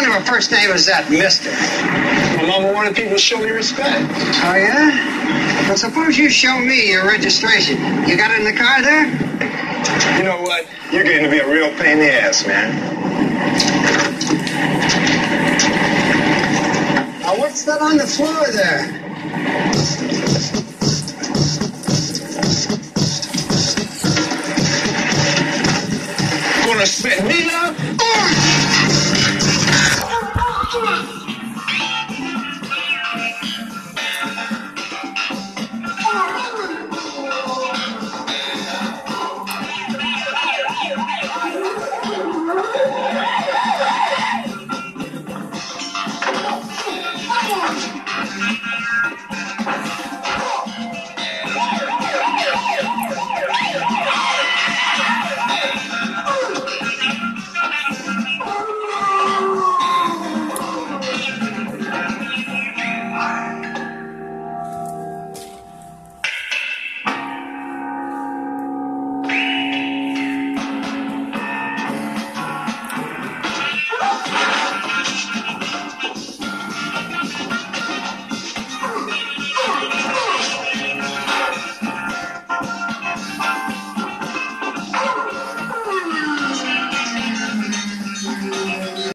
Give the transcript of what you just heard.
kind of a first name is that, mister? My mama wanted people to show me respect. Oh, yeah? Well, suppose you show me your registration. You got it in the car there? You know what? You're getting to be a real pain in the ass, man. Now, what's that on the floor there? Gonna spend